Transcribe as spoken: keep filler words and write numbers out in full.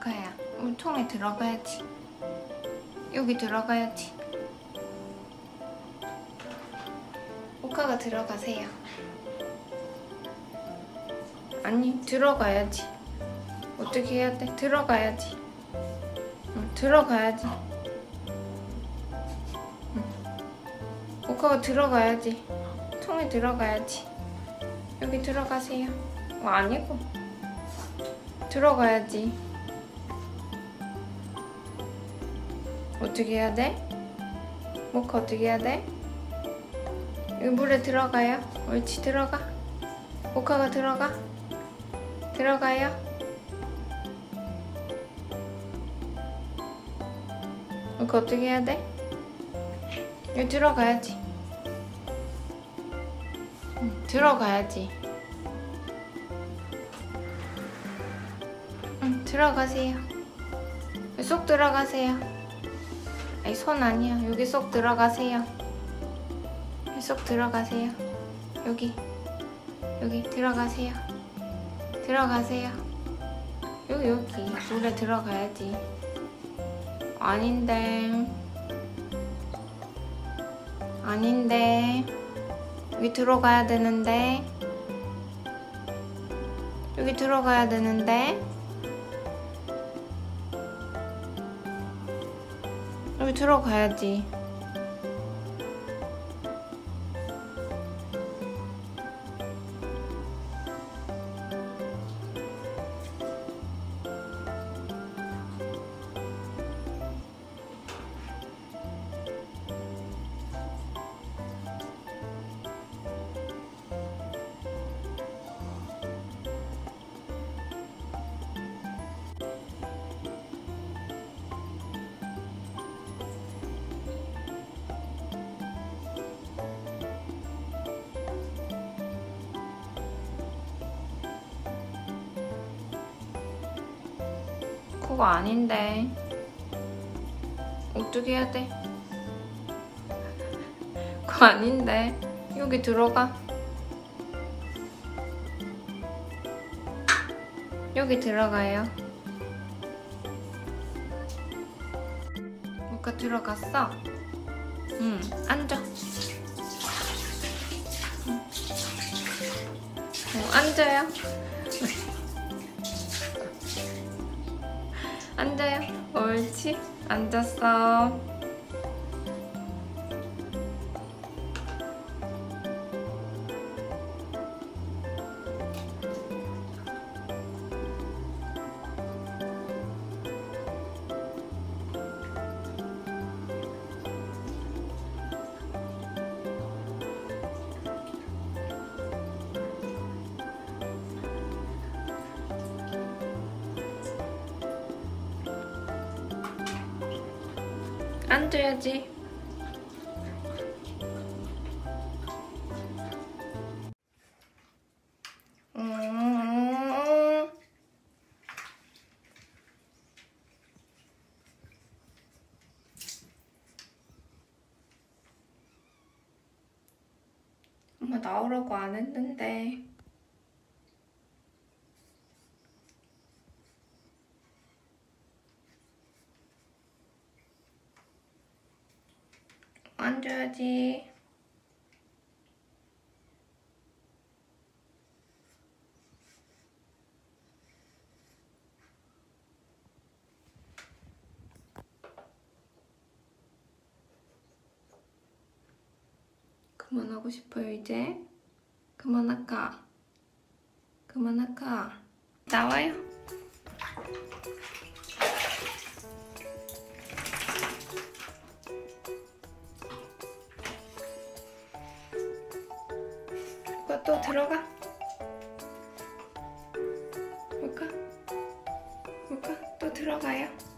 모카야, 물통에 들어가야지. 여기 들어가야지. 모카가 들어가세요. 아니, 들어가야지. 어떻게 해야 돼? 들어가야지. 응, 들어가야지. 응. 모카가 들어가야지. 통에 들어가야지. 여기 들어가세요. 어, 아니고. 들어가야지. 어떻게 해야 돼? 모카 어떻게 해야 돼? 여기 물에 들어가요. 옳지, 들어가. 모카가 들어가. 들어가요. 모카 어떻게 해야 돼? 여기 들어가야지. 응, 들어가야지. 응, 들어가세요. 쏙 들어가세요. 아니, 손 아니야. 여기 쏙 들어가세요. 여기 쏙 들어가세요. 여기. 여기 들어가세요. 들어가세요. 여기, 여기. 물에 들어가야지. 아닌데. 아닌데. 여기 들어가야 되는데. 여기 들어가야 되는데. 여기 들어가야지. 그거 아닌데. 어떻게 해야 돼? 그거 아닌데. 여기 들어가. 여기 들어가요. 모카 들어갔어? 응, 앉아. 응. 어, 앉아요. 앉아요. 옳지. 앉았어. 앉아야지. 음... 엄마 나오라고 안 했는데. 앉아야지. 그만하고 싶어요, 이제? 그만할까? 그만할까? 나와요. 모카 또 들어가. 모카. 모카 또 들어가요.